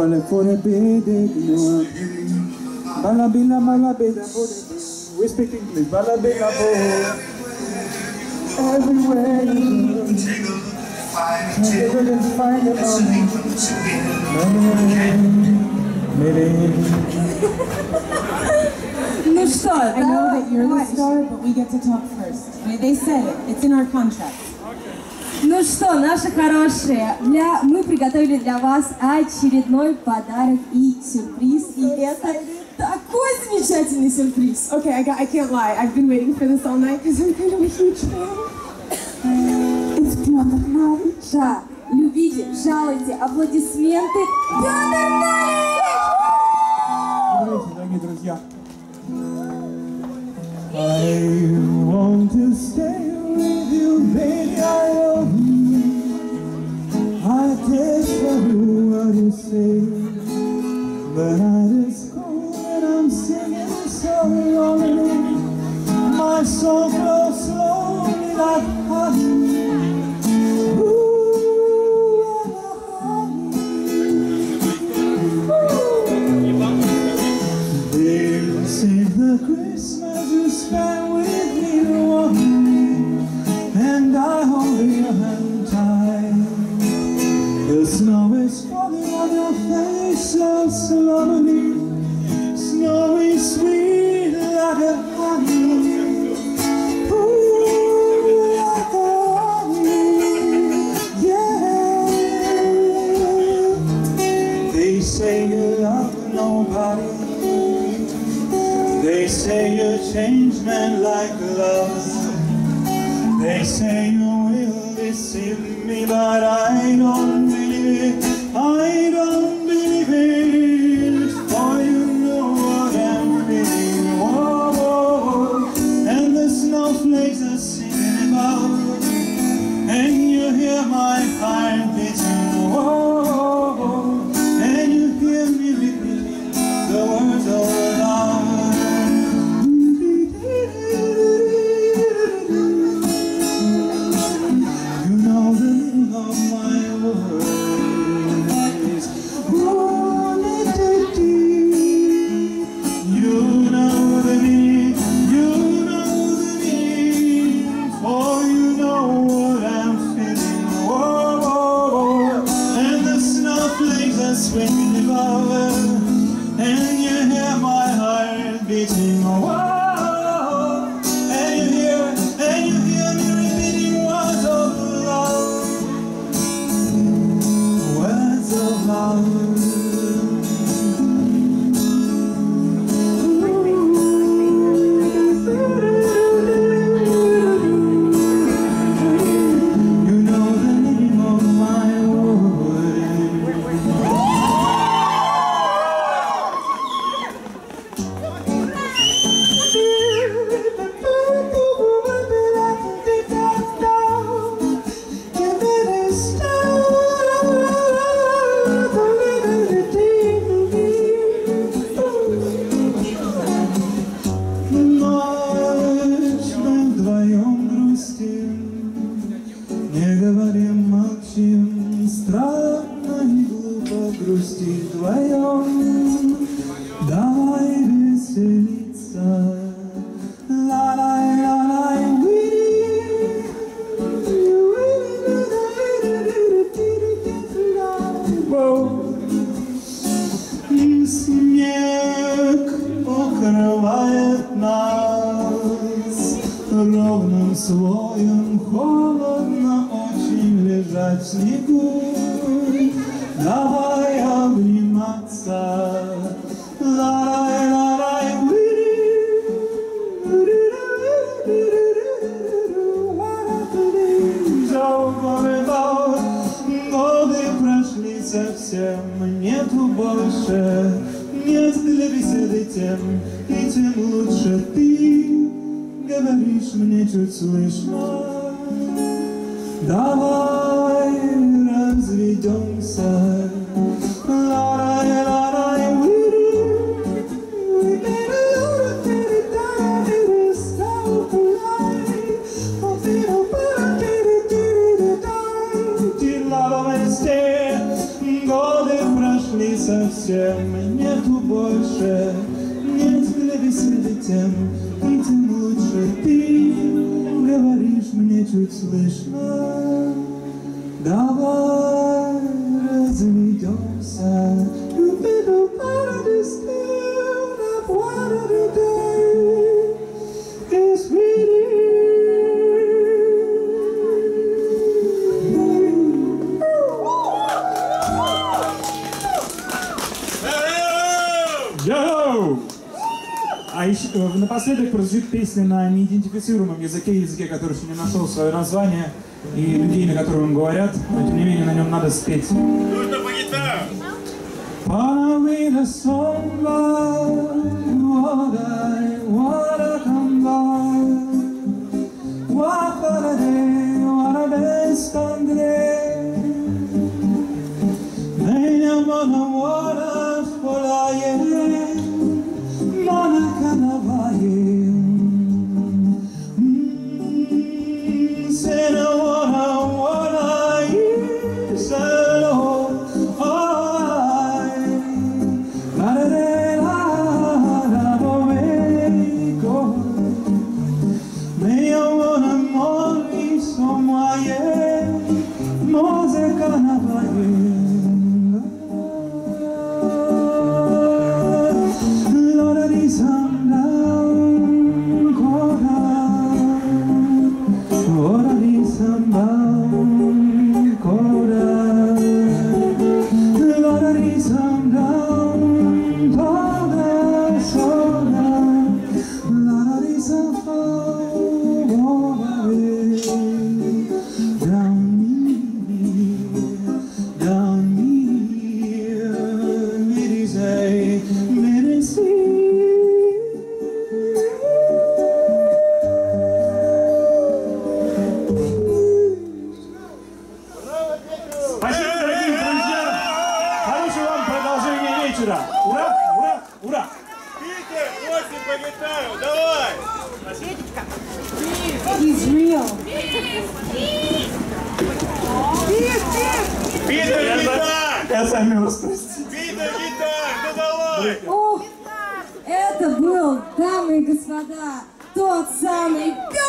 Bale for a bede, balabila balabeda bode. We speak English. Balabila bode. Everywhere you go, take a look and find it all. Ну что, I know that you're the star, but we get to talk first. They said it. It's in our contract. Ну что, наши хорошие, мы приготовили для вас очередной подарок и сюрприз. И это такой замечательный сюрприз. Okay, I can't lie. I've been waiting for this all night because I'm kind of a huge fan. It's Пётр Налич. Да, любите, жалуйте, аплодисменты. Пётр Налич! Здравствуйте, дорогие друзья. I want to stay with you, baby, I love you. I taste for you what you say, but I just go and I'm singing so lonely. My soul flows slowly like honey. Save the Christmas you spent with me, and I hold your hand tight. The snow is falling on your face so slowly, snowy sweet like a honey. Ooh, like a honey, yeah. They say you love nobody. They say you change men like lovers. They say you will deceive me, but I don't believe it. I don't believe it. For you know what I'm feeling. Whoa, whoa, whoa. And the snowflakes are singing about, and you hear my heart beating. Whoa, whoa, whoa. And you hear me repeating the words of love. Swinging above, and you hear my heart beating. Whoa, and you hear me repeating words of love, words of love. Странно и глупо грустить вдвоем. Давай веселиться. Ла-лай-ла-лай, снег покрывает нас ровным слоем, холодно очень лежать в снегу. Давай обниматься. Ла-лай-ла-лай, годы прошли совсем, нету больше мест для беседы тем, и тем лучше ты говоришь мне чуть слышно. Давай разведемся. Годы прошли совсем. совсем нету больше. Нет для веселья тем, и тем лучше. Ты говоришь мне чуть слышно. Давай разведемся. А еще напоследок прозвучит песня на неидентифицируемом языке, который еще не нашел свое название, и людей, на котором он говорят, но тем не менее на нем надо спеть. Нужно по гитару. Спасибо, дорогие друзья! Хорошего вам продолжения вечера! Ура! Ура! Ура! Питер, 8 по гитару, давай! He's real. Питер, гитар! Я замерз, простите. Питер, гитар, ну давай! Ох, это был, дамы и господа, тот самый